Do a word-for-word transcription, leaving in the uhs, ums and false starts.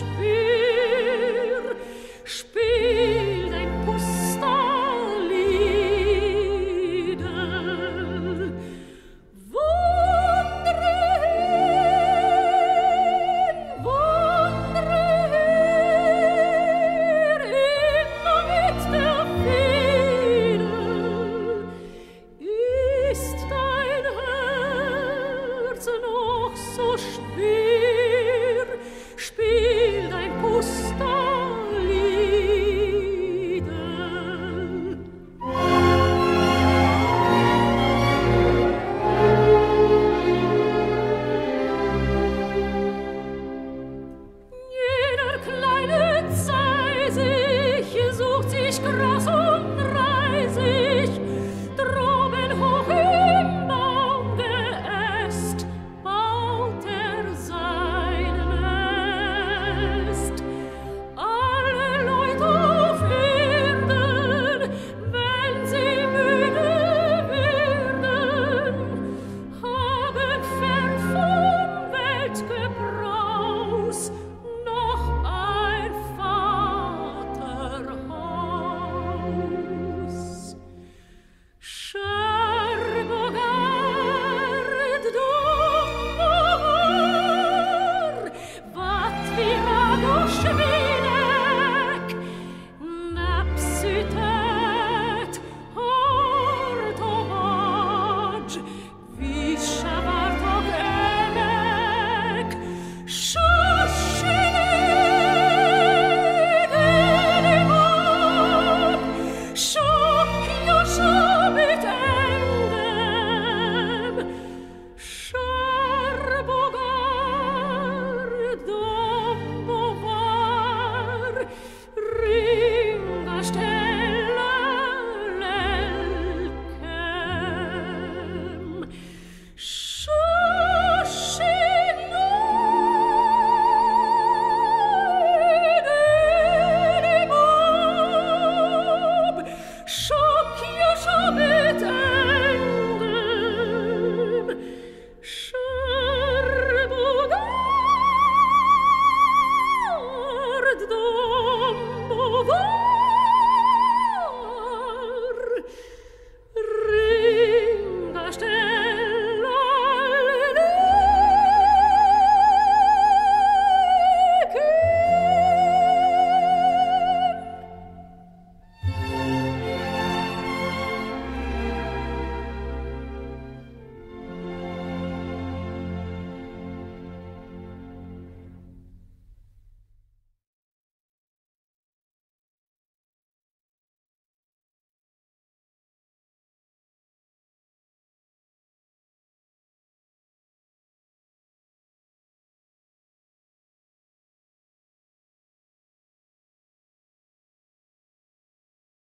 schwer, spiel dein Pusterliedel. Wandre hin, wandre her, immer mit der Feder. Ist dein Herz noch so schwer, spiel dein Pusterliedel. Jener kleine Zeisig sucht sich Gras und Reisig, droben hoch im Baumgeäst baut er sein Nest. Alle Leute auf Erden, wenn sie müde werden, haben fern vom Weltgebraus noch ein Vaterhaus. Scherbogard, Dommer, wat wir noch schwer